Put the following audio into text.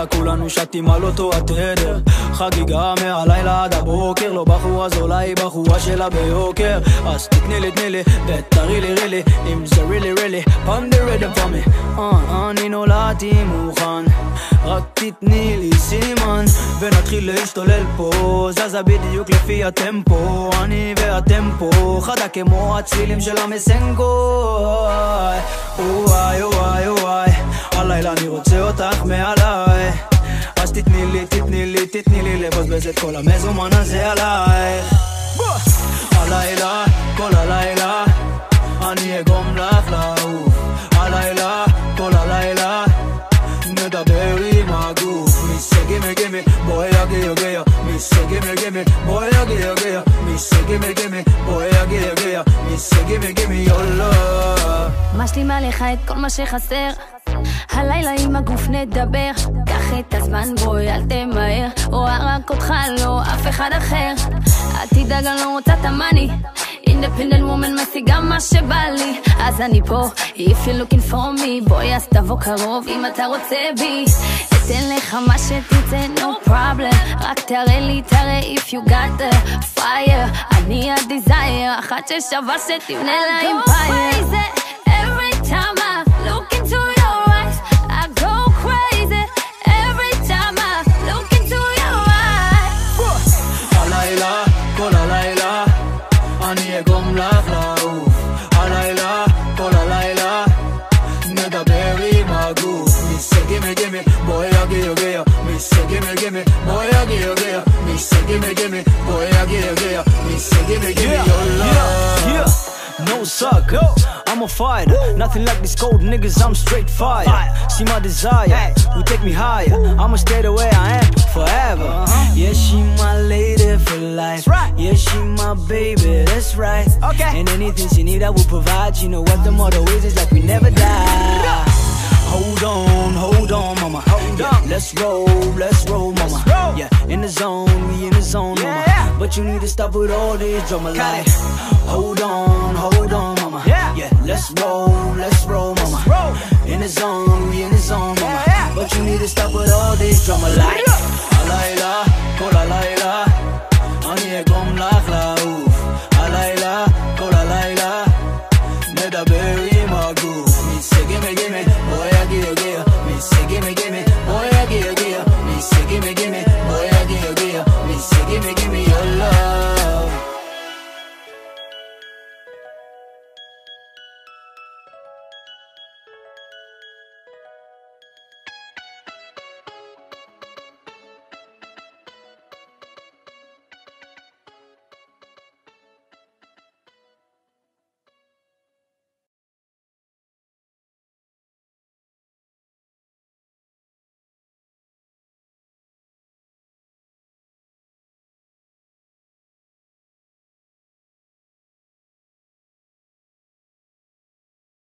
הלילה כולנו שתים על אותו התדר, חגיגה מהלילה עד הבוקר, לא בחורה זולה היא בחורה שלה ביוקר, אז תתני לי ותראי לי אם זה really פעם the rhythm for me. אני נולדתי מוכן, רק תתני לי סימן ונתחיל להשתולל פה, זזה בדיוק לפי הטמפו, אני והטמפו חדה כמו הצלילים של המסנגו. וואי וואי וואי, הלילה אני רוצה אותך מעליי, אז תתני לי לבזבז את כל המזומן הזה עלייך. הלילה, כל הלילה אני אגום לך לעוף, הלילה, כל הלילה נדבר עם הגוף. מיסה גימי בואי יגיע, מיסה גימי בואי יגיע, מיסה גימי בואי יגיע, מיסה גימי יולה. משלים עליך את כל מה שחסר, הלילה עם הגוף נדבר, קח את הזמן בואי אל תמהר, רואה רק אותך לא אף אחד אחר, אל תדאג אני לא רוצה את המאני, independent woman משיגה מה שבא לי, אז אני פה if you're looking for me, בואי אז תבוא קרוב אם אתה רוצה בי, אתן לך מה שתרצה no problem, רק תראה if you got the fire, אני ה-desire, אחת ששווה שתבנה לה empire. Every time I look into your eyes, I go crazy. Every time I look into your eyes. הלילה, כל הלילה אני אגום לך לעוף, הלילה, כל הלילה נדבר עם הגוף. מיסה גימי בואי יגיע, מיסה גימי בואי יגיע, מיסה גימי בואי יגיע, מיסה גימי יולה. No suck, I'm a fighter. Nothing like these cold niggas, I'm straight fire. See my desire, will take me higher. I'ma stay the way I am forever. Yeah, she my lady for life. Yeah, she my baby, that's right. And anything she need I will provide. You know what the motto is like we never die. Hold on, mama. Yeah, let's roll, mama. Yeah, in the zone, we in the zone, mama. But you need to stop with all this drama like. Hold on,